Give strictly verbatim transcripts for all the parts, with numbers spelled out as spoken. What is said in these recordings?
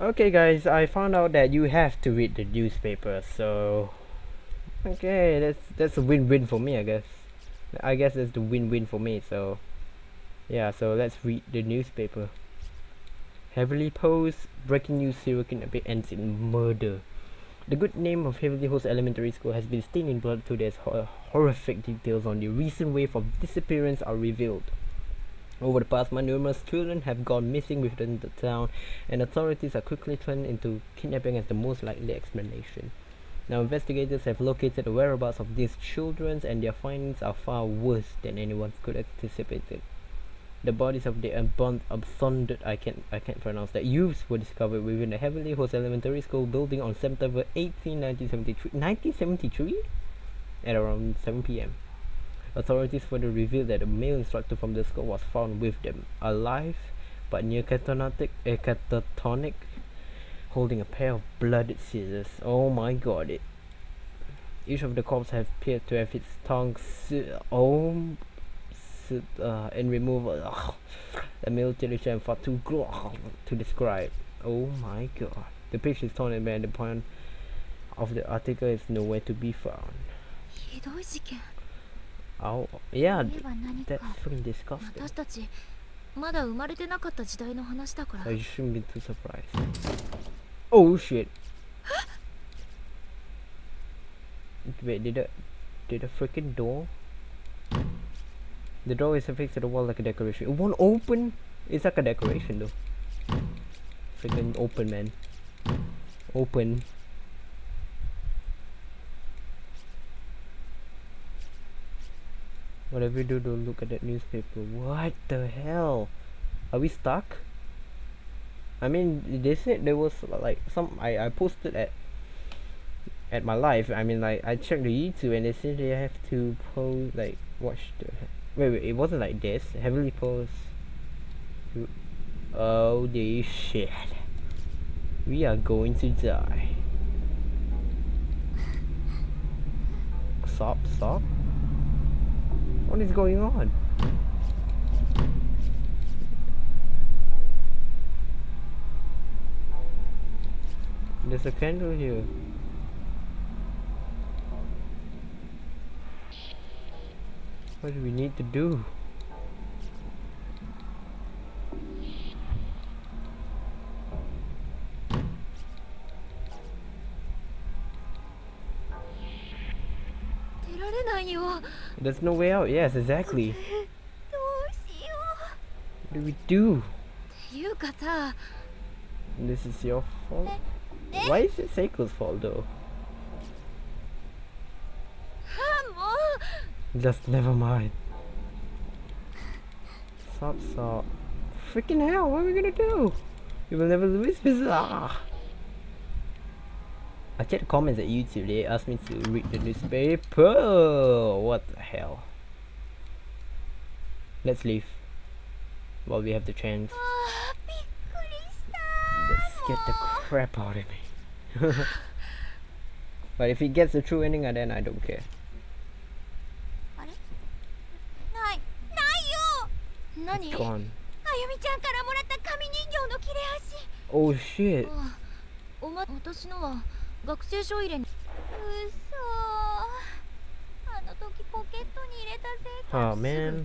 Okay guys, I found out that you have to read the newspaper, so okay, that's that's a win-win for me, I guess. I guess that's the win-win for me, so yeah, so let's read the newspaper. Heavenly Post, breaking news, serial kidnapping ends in murder. The good name of Heavenly Host Elementary School has been stained in blood today as hor horrific details on the recent wave of disappearance are revealed. Over the past month, numerous children have gone missing within the town, and authorities are quickly turning into kidnapping as the most likely explanation. Now, investigators have located the whereabouts of these children, and their findings are far worse than anyone could anticipate. The bodies of the absconded, I can't, I can't pronounce that, youths were discovered within the Heavenly Host Elementary School building on September eighteenth, nineteen seventy-three, nineteen seventy-three? At around seven p m Authorities further revealed that a male instructor from the school was found with them, alive but near catatonic, uh, catatonic, holding a pair of blooded scissors. Oh my god! It. Each of the corpses have appeared to have its tongue oh, uh, and removal. Uh, the mutilation and far too gross to describe. Oh my god! The picture is torn, and the point of the article is nowhere to be found. Oh, yeah, that's freaking disgusting. So you shouldn't be too surprised. Oh shit! Wait, did the did the freaking door? The door is affixed to the wall like a decoration. It won't open. It's like a decoration though. Freaking open, man. Open. Whatever you do, don't look at that newspaper. What the hell? Are we stuck? I mean, they said there was like some. I I posted at at my live. I mean, like I checked the YouTube and they said they have to post like watch the. Wait, wait. It wasn't like this. Heavily post. Oh the shit! We are going to die. Stop! Stop! What is going on? There's a candle here. What do we need to do? There's no way out. Yes, exactly. What do we do? This is your fault? Why is it Seiko's fault though? Just never mind. Stop, stop. Freaking hell, what are we gonna do? We will never lose this. Ah. I checked the comments at YouTube, they asked me to read the newspaper. What the hell? Let's leave while we have the chance. Let's get the crap out of me. But if he gets the true ending, then I don't care. It's gone. Oh shit. Oh man.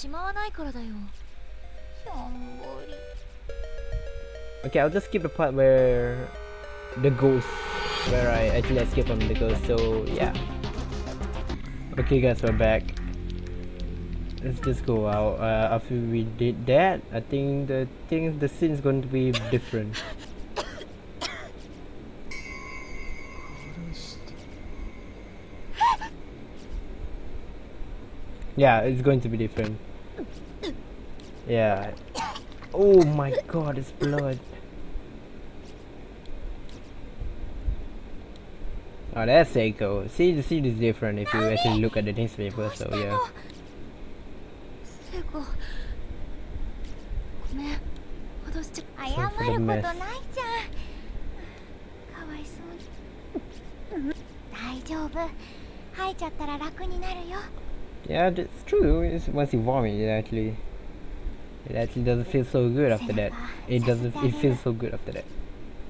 Okay, I'll just skip the part where the ghost, where I actually escaped from the ghost. So yeah. Okay guys, we're back. Let's just go out. Uh, after we did that, I think the thing, the scene is going to be different. Yeah, it's going to be different. Yeah. Oh my god, it's blood. Oh, that's Seiko. See, the scene is different if you actually look at the newspaper, so yeah. Sorry for the mess. Yeah, that's true. It's once you vomit, it actually, it actually doesn't feel so good after that. It doesn't. It feels so good after that.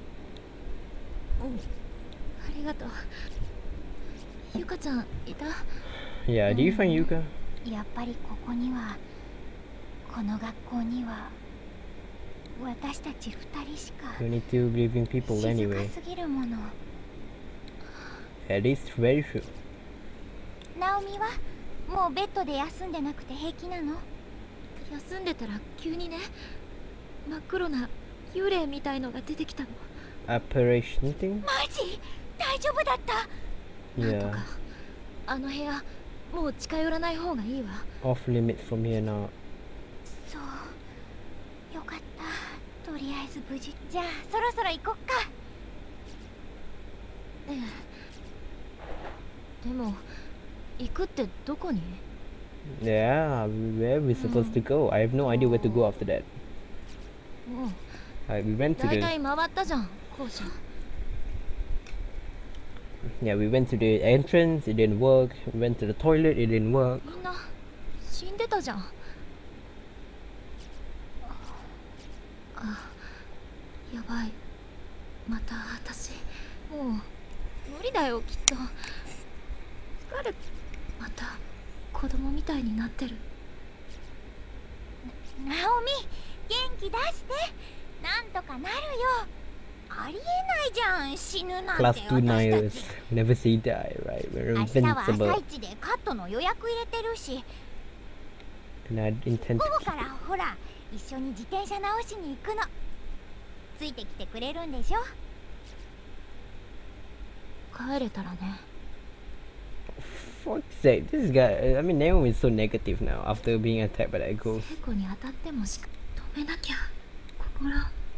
ありがとう。ゆかちゃんいた？ Yeah, do you find Yuka? やっぱりここには、この学校には私たち二人しか twenty-two living people 静か anyway. すぎるもの。 That is very true. ナオミはもうベッドで休んでなくて平気なの？ 休んでたら急にね、真っ黒な幽霊みたいのが出てきたの。 Apparition thing? マジ？大丈夫だった？ なんと Yeah. かあの部屋もう近寄らない方がいいわ。 Off limits from here now. そうよかった。とりあえず無事。じゃあそろそろ行こっか。 ええ。でも行くってどこに？ Yeah, where are we supposed to go? I have no idea where to go after that. もう Like, we went to 大 the 体回ったじゃん校舎。 yeah, we went to the entrance. It didn't work. We went to the toilet. It didn't work. みんな死んでたじゃん。あ、やばい。また私もう無理だよきっと。疲れ、また子供みたいになってる。 ナオミ、元気出して。なんとかなるよ。ありえないじゃん、死ぬなんて。 Class two 私 Niners たち never say die, right? We're 明日は朝 invincible. 一でカットの予約入れてるし、 And I intend 午 to 後からほら一緒に自転車直しに行くの。ついてきてくれるんでしょ？ 帰れたらね。 fuck's sake, this guy. I mean, Naomi is so negative now after being attacked by that ghost. 聖子に当たってもしか止めなきゃ。心。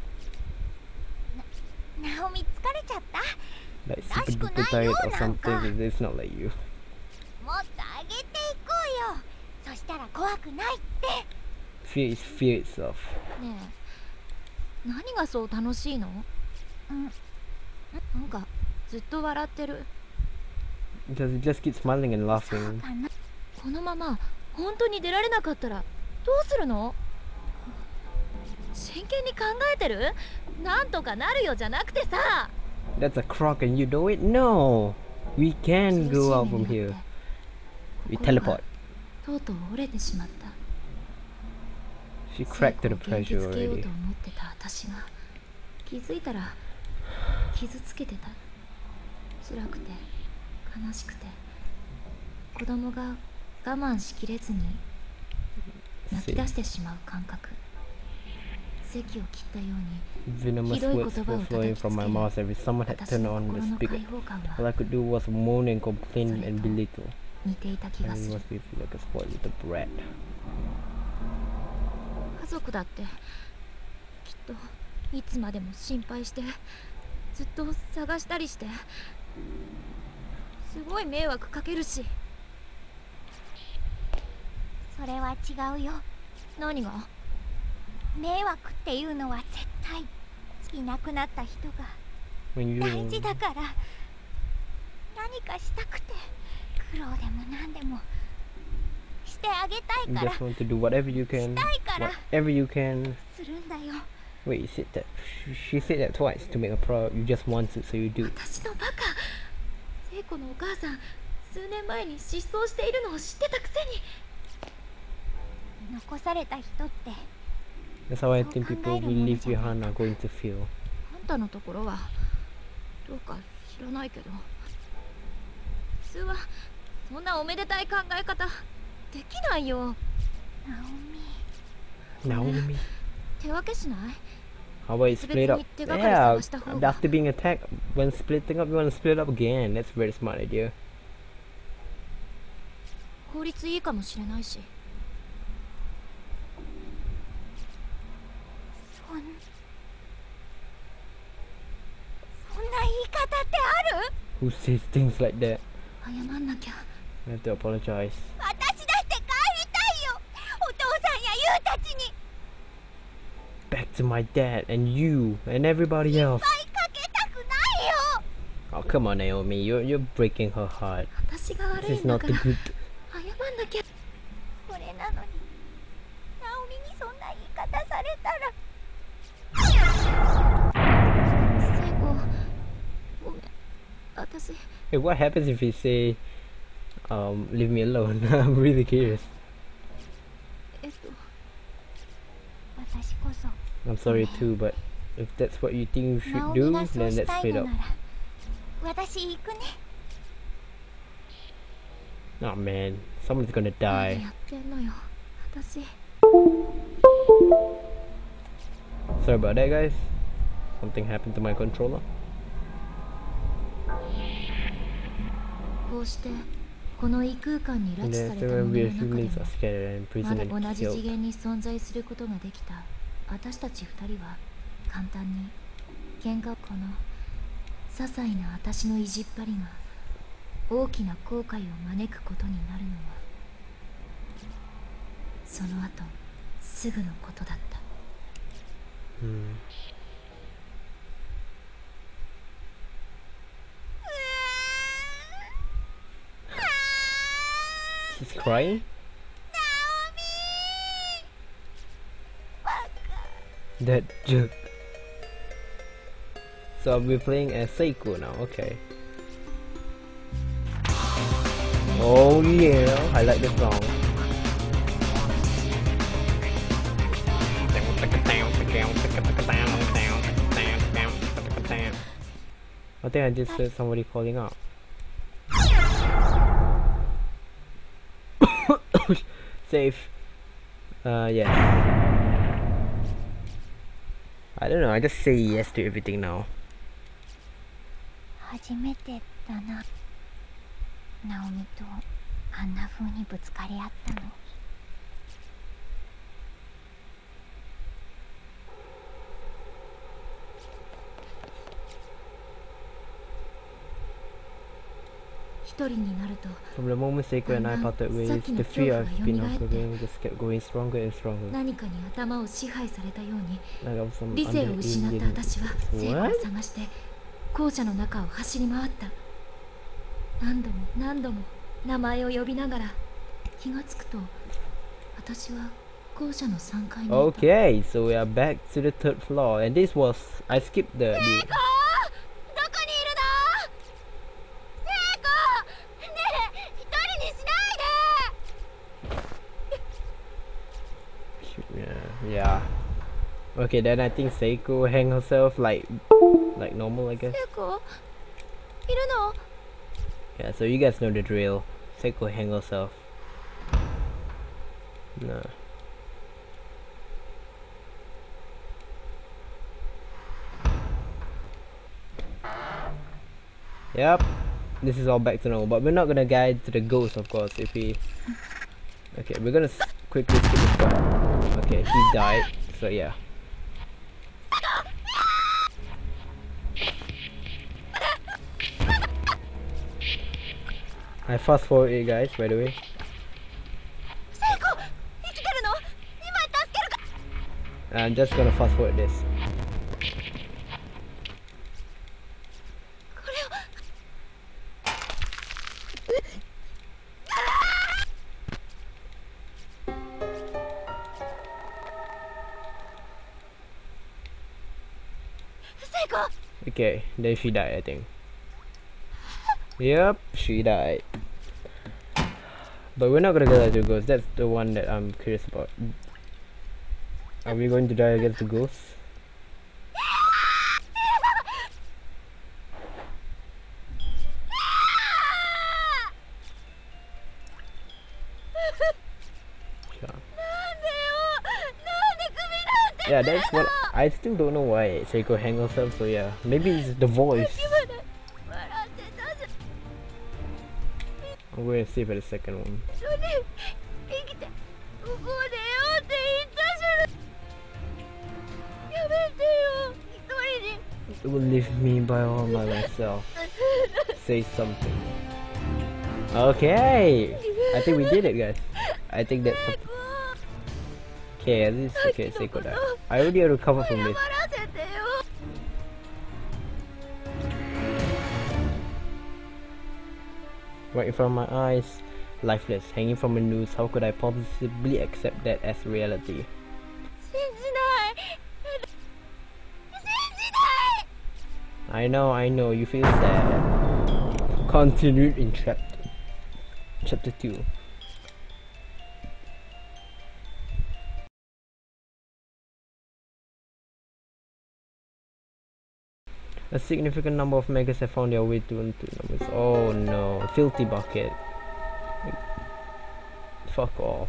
ナオミ疲れちゃった？ Like らし super く duper ないよ tired or なんか。 something. It's not like you. もっと上げていこうよ。そしたら怖くないって。 Fear is fear itself. ねえ、何がそう楽しいの？ うん。 なんかずっと笑ってる。 Just just keep smiling and そう laughing. かな。 このまま本当に出られなかったらどうするの？真剣に考えてる？なんとかなるよじゃなくてさ。 That's a crock and you know it? No! We can go out from here. We teleport. とうとう折れてしまった。 She cracked to the 元気 pressure づけよう already. と思ってた私が気づいたら傷つけてた。辛くて悲しくて子供が我慢しきれずに泣き出してしまう感覚。咳を切ったように Venomous ひどい言 words 葉を were 叩 flowing きつ from け my る mouth every someone had 私 turned の on 心 the の speaker. 解放感 All は I could do was moan and complain and belittle. 似ていた気 And が we する。 must be like a spoiled little brat. 家族だってきっといつまでも心配してずっと探したりしてすごい迷惑かけるし。 それは違うよ。 何が？ 迷惑っていうのは絶対いなくなった人が When you 大事だから。何かしたくて苦労でも何でもしてあげたい you から just want to do whatever you し can. たいから Whatever you can. するんだよ。 Wait, you said that. She she said that twice to make her proud. You just want it, so you do. 私のバカ。聖子のお母さん数年前に失踪しているのを知ってたくせに。 残された人って That's how I think people we leave behind are going to feel. あんたのところはどうか知らないけど普通はそんなおめでたい考え方できないよ。 ナオミ Naomi. 手分けしない？ How about you split up? Yeah, after being attacked, when splitting up, you want to split up again. That's a very smart idea. 効率いいかもしれないし。 そんそんな言い方ってある？ Who says things like that? 謝んなきゃ。 I have to apologize. 私だって帰りたいよ。お父さんやユウたちに Back to my dad and you and everybody else. かけたくないよ。 Oh, come on, Naomi. You're you're breaking her heart. 私が悪 This い is んだ not か the ら good. 謝んなきゃ。 これなのにナオミにそんな言い方されたら。 聖子私 Hey, what happens if he say, um, leave me alone? I'm really curious. えっと私こそ I'm sorry too, but if that's what you think you ナ should オミ do, がそう then し let's たい split の up. なら私行くね Oh man, someone's gonna 何 die. やってんのよ私 Sorry about that, guys. Something happened to my controller. こうしてこの異空間に拉 And 致さ then れた seven 者 weird の中で humans も are scattered and まだ imprisoned 同 and じ次 killed. 元に存在することができた私たち二人は簡単に喧嘩をこの些細な私の意地っ張りが大きな後悔を招くことになるのはその後すぐのことだった Hmm. She's crying? That joke. So I'll be playing as Seiko now, okay. Oh yeah, I like the song. I think I just heard somebody calling out. Safe. Uh, yes. I don't know, I just say yes to everything now. 初めてだなナオミとあんな風にぶつかり合ったの一人になると From the moment Seiko and I parted ways, the fear I've been observing just kept growing stronger and stronger. 何かに頭を支配されたように Like I was some 理性を under 失った alien. 私は聖子 What? を探して校舎の中を走り回った何度も何度も名前を呼びながら気がつくと私は校舎のさんかいにいた Okay, so we are back to the third floor, and this was I skipped the. the どこにいるの聖子ねえ一人にしないで yeah, yeah. Okay, then I think Seiko hang herself like like normal, I guess. 聖子いるの Yeah, so you guys know the drill. Seiko hang herself. Nah. Yep, this is all back to normal, but we're not gonna guide to the ghost, of course. If he, okay, we're gonna s quickly skip this part. Okay, he died, so yeah. I fast forward it, guys. By the way, 聖子生きてるの今助けるか I'm just gonna fast forward this. これを 聖子 Okay, then she died, I think. Yep, she died. But we're not gonna go to the ghost. That's the one that I'm curious about. Are we going to die against the ghost? Yeah. なんでよなんで首なんて Yeah, that's what I still don't know why Seiko hang herself. So yeah, maybe it's the voice. 笑ってたじ I'm going to save for the second one. ゃんそれ生きてここでよって言ったじゃんやめてよ一人に It will leave me by all by myself. Say something. Okay, I think we did it, guys. I think that's something. Okay, at least okay, Seiko died. I already recovered from this. 謝らせてよ Right in front of my eyes, lifeless, hanging from a noose. How could I possibly accept that as reality? 信じない信じない I know, I know, you feel sad. Continued in chapter chapter two. A significant number of megas have found their way to into numbers. Oh no, filthy bucket. Fuck off.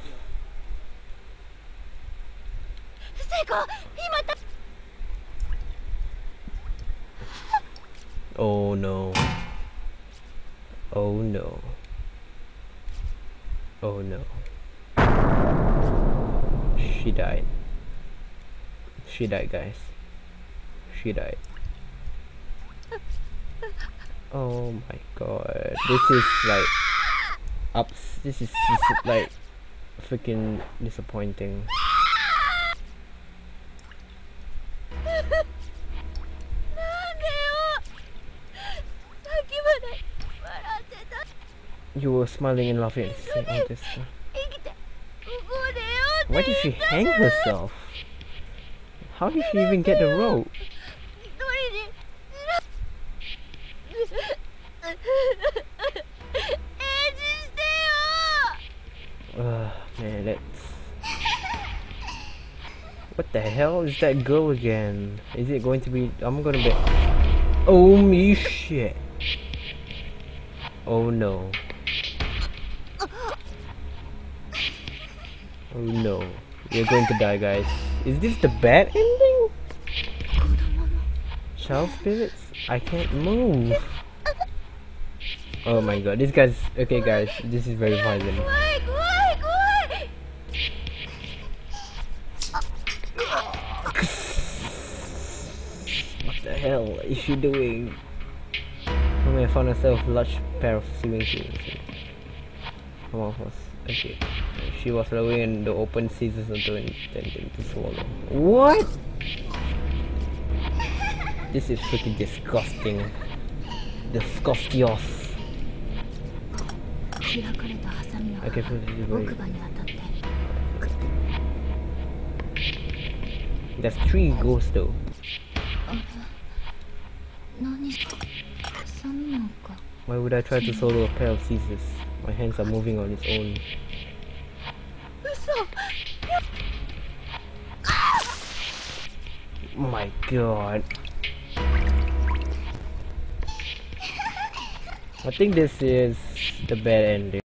Oh no. Oh no. Oh no. She died. She died, guys. She died. Oh my god. This is like ups. This is, this is like freaking disappointing. You were smiling and laughing at saying all this stuff. Why did she hang herself? How did she even get the rope? Ugh, man, that's... What the hell is that girl again? Is it going to be... I'm gonna be... Oh me shit. Oh no. Oh no. You're going to die, guys. Is this the bad ending? Child spirits? I can't move. Oh my god, this guy's... Okay guys, this is very violent. What the hell is she doing? Oh, I found herself a large pair of swimming shoes. Come on, first. Okay. She was lowering in the open scissors until intending to swallow. What? This is freaking disgusting. Disgustious. Okay, so this is very... There's three ghosts though. Why would I try to swallow a pair of scissors? My hands are moving on its own. Oh my god. I think this is the bad ending.